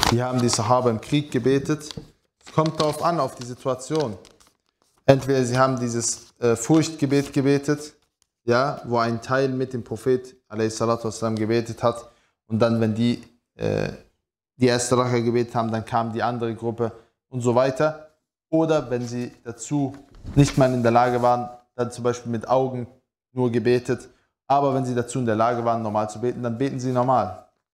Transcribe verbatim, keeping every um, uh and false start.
Wie haben die Sahaba im Krieg gebetet? Es kommt darauf an, auf die Situation. Entweder sie haben dieses äh, Furchtgebet gebetet, ja, wo ein Teil mit dem Prophet a s. gebetet hat und dann, wenn die äh, die erste Raka gebetet haben, dann kam die andere Gruppe und so weiter. Oder wenn sie dazu nicht mal in der Lage waren, dann zum Beispiel mit Augen nur gebetet. Aber wenn sie dazu in der Lage waren, normal zu beten, dann beten sie normal.